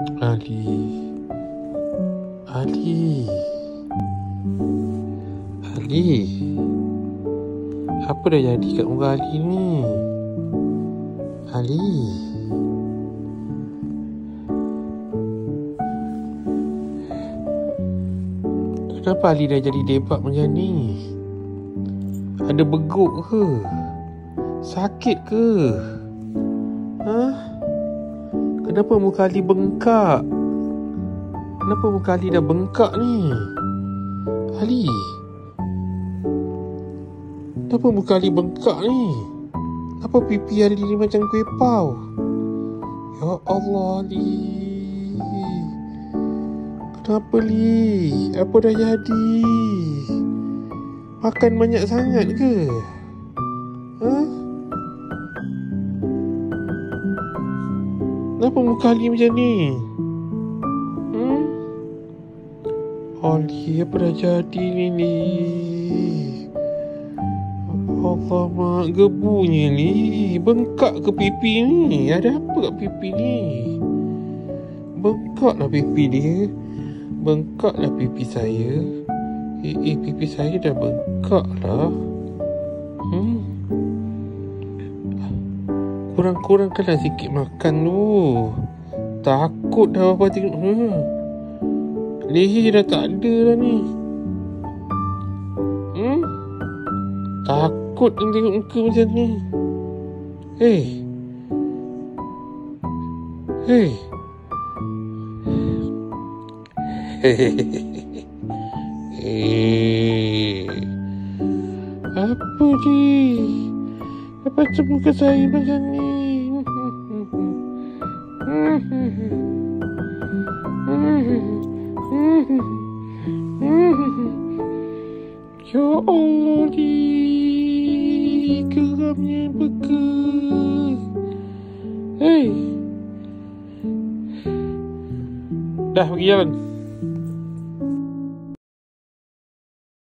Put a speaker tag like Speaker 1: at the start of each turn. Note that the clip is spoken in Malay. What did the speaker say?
Speaker 1: Ali, Ali, Ali, apa dah jadi kat muka Ali ni? Ali, kenapa Ali dah jadi debak macam ni? Ada beguk ke? Sakit ke? Kenapa muka Ali bengkak? Kenapa muka Ali dah bengkak ni? Ali, kenapa muka Ali bengkak ni? Apa pipi Ali ni macam kuih pau? Ya Allah, Ali, kenapa Li? Apa dah jadi? Makan banyak sangat ke? Kenapa muka Ali macam ni? Ali, apa dah jadi ni? Allah, mak, gebunya ni. Bengkak ke pipi ni? Ada apa kat pipi ni? Bengkak lah pipi dia. Bengkak lah pipi saya. Pipi saya dah bengkak lah. Kurang-kurangkanlah sikit makan tu. Takut dah apa tengok. Leher dah tak ada dah ni. Takut tengok muka macam ni. Hei, apa ni? Apa muka saya macam ni? Ya Allah, Li, geramnya betul. Dah pergi jalan.